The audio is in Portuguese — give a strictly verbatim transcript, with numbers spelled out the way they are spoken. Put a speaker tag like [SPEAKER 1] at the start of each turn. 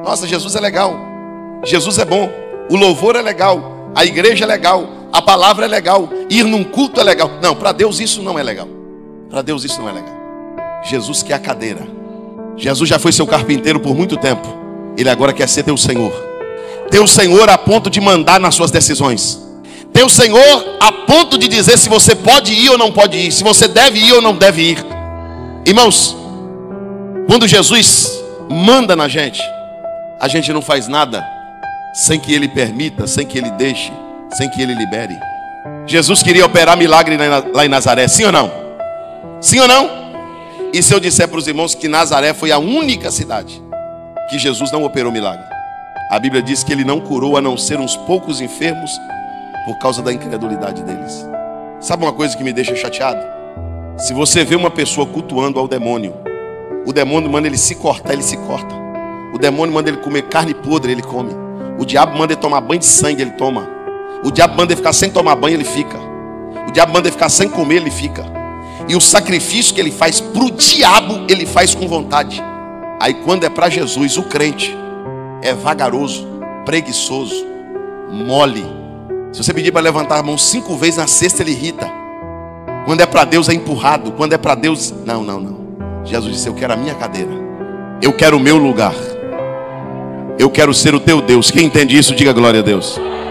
[SPEAKER 1] Nossa, Jesus é legal, Jesus é bom, o louvor é legal, a igreja é legal, a palavra é legal, ir num culto é legal. Não, para Deus isso não é legal. Para Deus isso não é legal. Jesus quer a cadeira. Jesus já foi seu carpinteiro por muito tempo. Ele agora quer ser teu Senhor. Teu Senhor a ponto de mandar nas suas decisões. Teu Senhor a ponto de dizer se você pode ir ou não pode ir, se você deve ir ou não deve ir. Irmãos, quando Jesus manda na gente, a gente não faz nada sem que Ele permita, sem que Ele deixe, sem que Ele libere. Jesus queria operar milagre lá em Nazaré, sim ou não? Sim ou não? E se eu disser para os irmãos que Nazaré foi a única cidade que Jesus não operou milagre? A Bíblia diz que Ele não curou a não ser uns poucos enfermos por causa da incredulidade deles. Sabe uma coisa que me deixa chateado? Se você vê uma pessoa cultuando ao demônio, o demônio manda ele se cortar, ele se corta. O demônio manda ele comer carne podre, ele come. O diabo manda ele tomar banho de sangue, ele toma. O diabo manda ele ficar sem tomar banho, ele fica. O diabo manda ele ficar sem comer, ele fica. E o sacrifício que ele faz para o diabo, ele faz com vontade. Aí quando é para Jesus, o crente é vagaroso, preguiçoso, mole. Se você pedir para levantar a mão cinco vezes na sexta, ele irrita. Quando é para Deus é empurrado. Quando é para Deus, não, não, não. Jesus disse, eu quero a minha cadeira. Eu quero o meu lugar. Eu quero ser o teu Deus. Quem entende isso, diga glória a Deus.